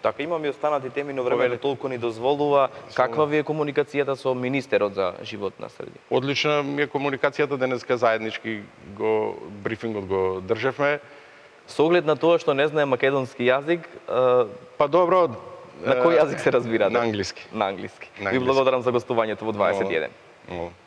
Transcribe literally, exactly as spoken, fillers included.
Така, имаме и останати теми, но времето толку ни дозволува. Каква ви е комуникацијата со министерот за животна средина? Одлична ми е комуникацијата, денеска заеднички го брифингот го држевме. Со оглед на тоа што не знае македонски јазик, па добро, на кој јазик се разбирате? На англиски. На англиски. Ви благодарам за гостувањето во дваесет и еден. Мол.